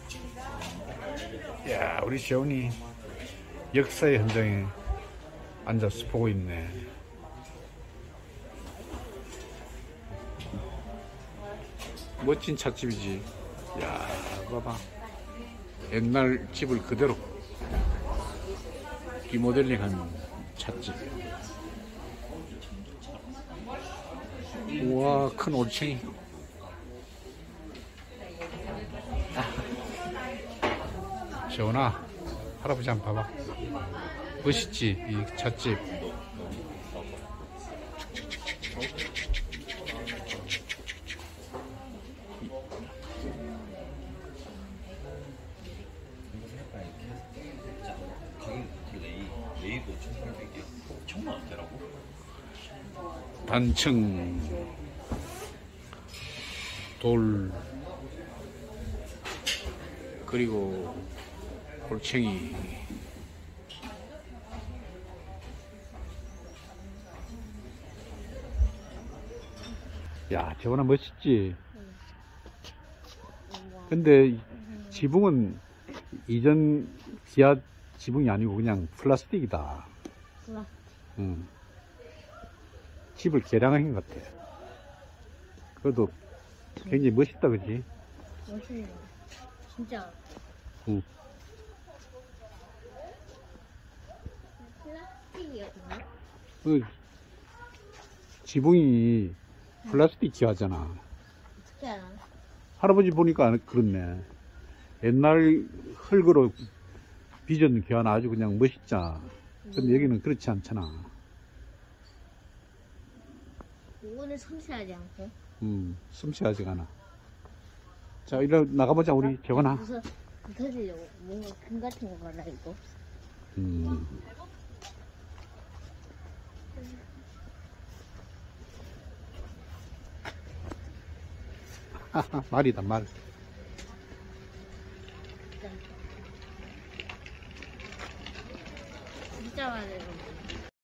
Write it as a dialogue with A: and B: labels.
A: 야, 우리 재훈이 역사의 현장에 앉아서 보고 있네. 멋진 찻집이지. 야, 봐봐. 옛날 집을 그대로 리모델링한 찻집. 우와, 큰 올챙이. 재훈아, 할아버지 한번 봐봐. 멋있지, 이 찻집.
B: 네이버 1800개 엄청 많더라고.
A: 단층 돌 그리고 골챙이. 야, 재원아 멋있지? 근데 지붕은 이전 지하 지붕이 아니고 그냥 플라스틱이다. 응. 집을 개량한 것 같아. 그래도 굉장히 멋있다, 그지?
C: 멋있네. 진짜.
A: 응.
C: 플라스틱이었나?
A: 그 지붕이 플라스틱 기화잖아.
C: 어떻게 알아?
A: 할아버지 보니까 그렇네. 옛날 흙으로 빚은 기화는 아주 그냥 멋있잖아. 근데 여기는 그렇지 않잖아.
C: 이거는 섬세하지 않고.
A: 섬세하지가 않아. 자, 이리 나가보자, 우리 재건아.
C: 무슨 터지려고 뭔가 금 같은 거 발라 이거.
A: 말이다, 말.
C: 진짜 많아요.